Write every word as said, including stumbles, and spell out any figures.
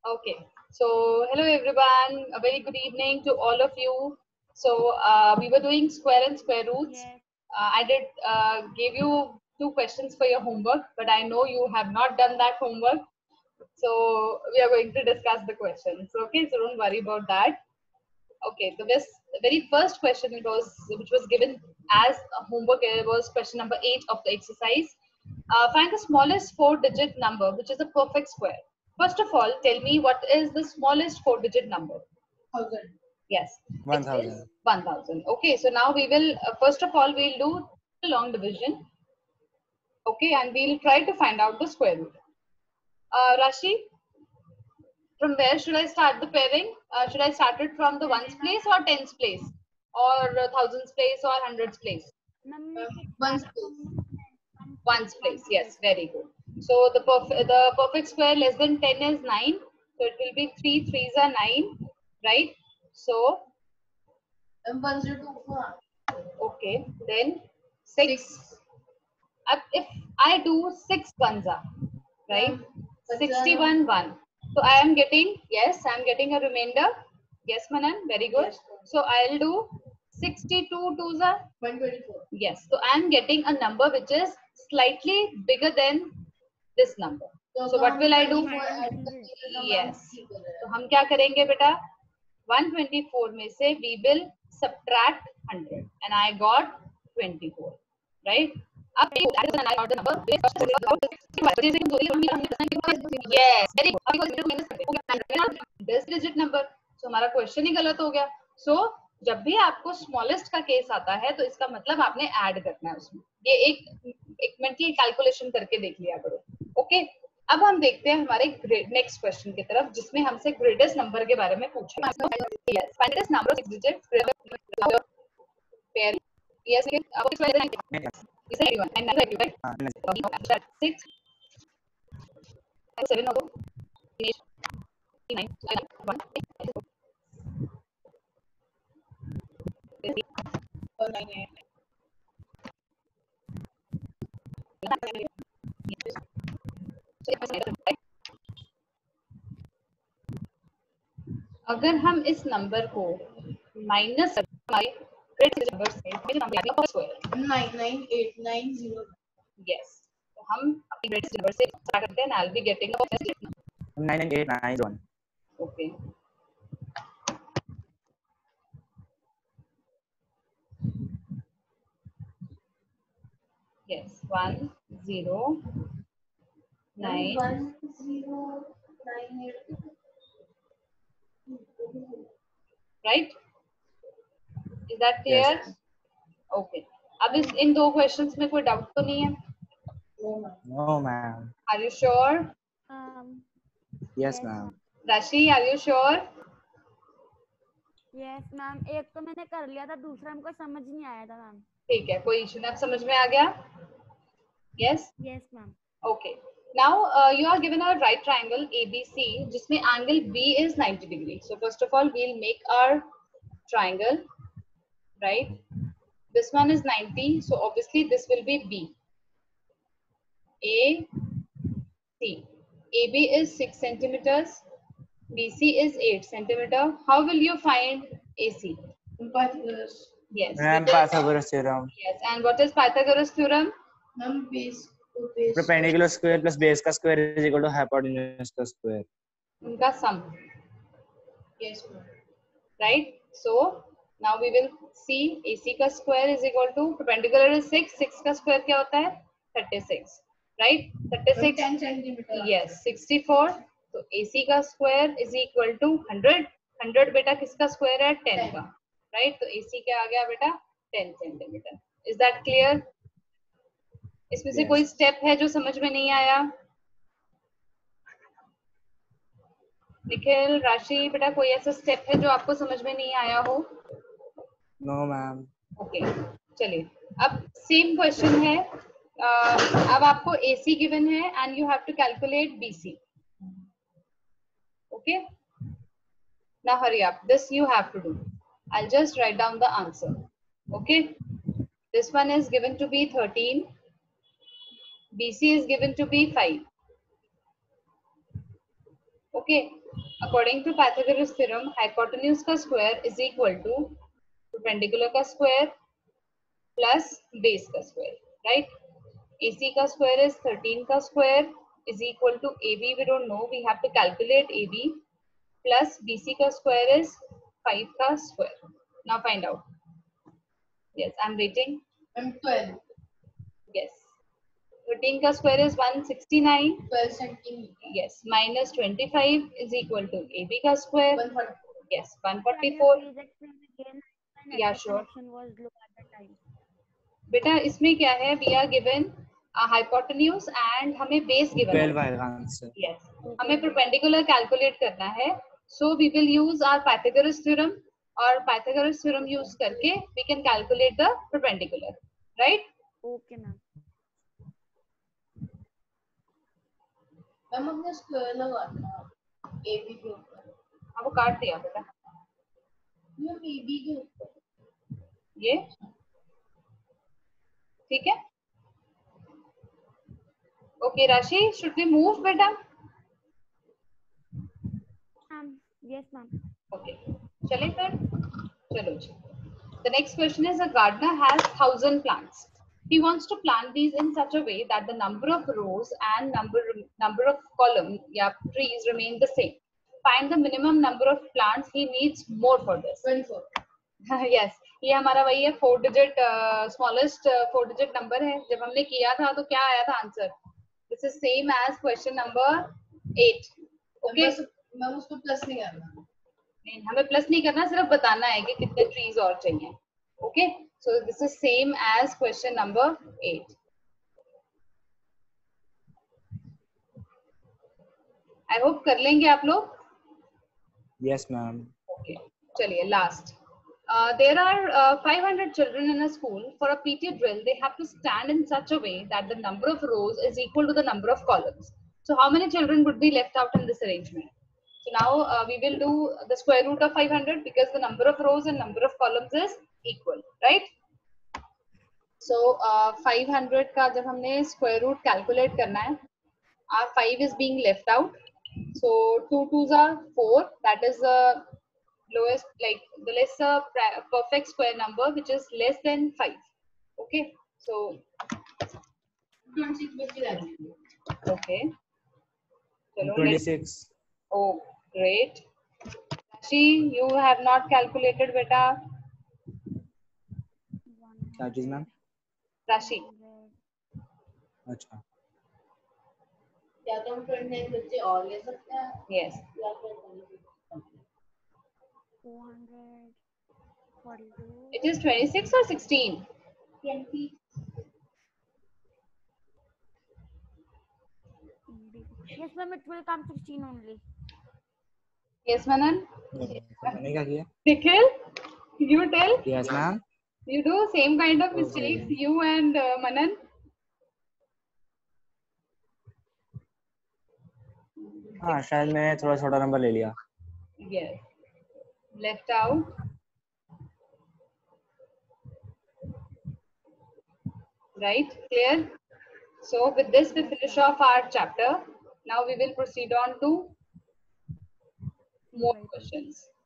Okay. So, hello everyone. A very good evening to all of you. So, uh, we were doing square and square roots. Yes. Uh, I did uh, give you two questions for your homework, but I know you have not done that homework. So, we are going to discuss the questions. Okay. So, don't worry about that. Okay. The best, the very first question it was, which was given as a homework, uh, was question number eight of the exercise. Uh, find the smallest four-digit number, which is a perfect square. First of all, tell me what is the smallest four-digit number? Thousand. Yes, it is one thousand. one thousand. Okay, so now we will, uh, first of all, we'll do long division. Okay, and we'll try to find out the square root. Uh, Rashi, from where should I start the pairing? Uh, should I start it from the ones place or tens place? Or uh, thousands place or hundreds place? Ma'am, we Uh, should ones start place. from one place. Ones One place, place. yes, very good. So the perfect the perfect square less than ten is nine. So it will be three threes are nine, right? So okay, then six. Six. Up- If I do six ones are right, sixty-one one. So I am getting, yes, I am getting a remainder. Yes, Manan, very good. Yes. So I'll do sixty-two twos are one twenty-four. Yes, so I am getting a number which is slightly bigger than this number. So what will I do? one hundred. Yes. तो हम क्या करेंगे बेटा? one twenty-four में से we will subtract one hundred and I got twenty-four, right? अब and I got the number. Yes, very good. दस digit number. So हमारा क्वेश्चन ही गलत हो गया. So जब भी आपको स्मॉलेस्ट का केस आता है तो इसका मतलब आपने ऐड करना है उसमें. ये एक एक मेंटल कैलकुलेशन करके देख लिया करो. ओके, अब हम देखते हैं हमारे नेक्स्ट क्वेश्चन की तरफ जिसमें हमसे ग्रेटेस्ट नंबर के बारे में पूछा है. Yes, find the number of six digits pair. Yes, okay. Uh, which one is it? Is it eighty-one? And nine, right? Ah, Six, seven, no, eight, nine, one, eight, nine, eight. अगर हम इस number को minus number से nine nine eight nine zero. Yes, तो हम अपनी greatest number से start करते हैं. I will be getting nine nine eight nine one. Okay. Yes, one zero nine one zero nine eight. Right? Is that clear? Yes. Okay. अब इस इन दो questions में कोई डाउट तो नहीं है? No, ma'am. Are you sure? Um, Yes, yes, ma'am. Rashi, are you sure? yes, ma'am. एक तो मैंने कर लिया था, दूसरा हमको समझ नहीं आया था मैम. ठीक है, कोई इशू नहीं. अब समझ में आ गया? Yes? Yes, ma'am. Okay. Now uh, you are given a right triangle A B C जिसमें angle B is ninety degree. So first of all we'll make our triangle, right? This one is ninety, so obviously this will be B. A C. A B is six centimeters. B C is eight centimeter. How will you find A C? Pythagoras. Yes. Ma'am, Pythagoras theorem. Yes. And what is Pythagoras theorem? Ma'am, base to base. Perpendicular square plus base का square is equal to hypotenuse का square. उनका sum. Yes, ma'am. Right. So now we will see A C का square is equal to perpendicular is six. Six का square क्या होता है? thirty-six. Right. thirty-six. ten centimeter. Yes. sixty-four. तो A C का square is equal to one hundred. one hundred बेटा किसका square है? ten का. Right. तो A C क्या आ गया बेटा? ten centimeter. Is that clear? इसमें से Yes. कोई स्टेप है जो समझ में नहीं आया? निखिल, राशि, बेटा कोई ऐसा स्टेप है जो आपको समझ में नहीं आया हो? No, ma'am. ओके, चलिए. अब सेम क्वेश्चन है. uh, अब आपको A C गिवन है and you have to calculate B C. Okay, now hurry up. This you have to do. I'll just write down the answer. Okay, this one is given to be thirteen. B C is given to be five. Okay, according to Pythagoras theorem, hypotenuse का square is equal to perpendicular का square plus base का square, right? A C का square is thirteen का square is equal to A B. We don't know. We have to calculate A B plus B C का square is five का square. Now find out. Yes, I'm waiting. I'm twelve. Yes. thirteen का square is one hundred sixty-nine. twelve centimeters. Yes. Minus twenty-five is equal to A B ka square. one forty. Yes. one Can you forty-four. please explain again? My Yeah, network sure. connection was low at the time. बेटा इसमें क्या है? We are given a hypotenuse and हमें base given twelve है. आएगा answer. Yes. हमें perpendicular calculate करना है. So we will use our Pythagoras theorem और Pythagoras theorem use करके we can calculate the perpendicular. Right? Okay, ma'am. Ma'am अपने square लगाना A B के ऊपर. अब वो काट दिया बेटा. मैम A B के ऊपर. ये ठीक है. Okay, Rashi, should we move, beta? Ma'am, yes, ma'am. Okay. चले फिर. चलो जी. The next question is: a gardener has thousand plants. He wants to plant these in such a way that the number of rows and number number of columns, yeah, trees remain the same. Find the minimum number of plants he needs more for this. twenty-four. Yes, ये हमारा वही है four digit uh, smallest uh, four digit number है. जब हमने किया था तो क्या आया था answer? This is same as question number eight. Okay. Ma'am उसको प्लस नहीं करना. नहीं, हमें प्लस नहीं करना, सिर्फ बताना है कि कितने ट्रीज और चाहिए. Okay, so this is same as question number eight. I hope कर लेंगे आप लोग. Yes, ma'am. ओके, चलिए last. Uh, there are uh, five hundred children in a school. For a P T drill, they have to stand in such a way that the number of rows is equal to the number of columns. So how many children would be left out in this arrangement? So now uh, we will do the square root of five hundred because the number of rows and number of columns is equal, right? So uh, five hundred का जब हमने square root calculate करना है, our five is being left out. So two twos are four. That is the lowest, like the lesser perfect square number, which is less than five. Okay, so twenty-six बच्चे रह जाएंगे. okay. चलो, twenty-six. oh, great. Rashi, you have not calculated, beta. क्या चीज ma'am? Rashi. अच्छा. या तो हम twenty-nine बच्चे और ले सकते हैं. Yes. या फिर twenty-six. four hundred forty-two. It is twenty-six or sixteen. twenty. Yes, ma'am, it will come sixteen only. Yes, Manan. मैंने क्या किया? Nikhil, you tell. Yes, ma'am. You do same kind of Okay. mistakes, you and uh, Manan. हाँ, शायद मैंने थोड़ा छोटा number ले लिया. Yes. Left out. Right, clear? So with this we finish off our chapter. Now we will proceed on to more questions.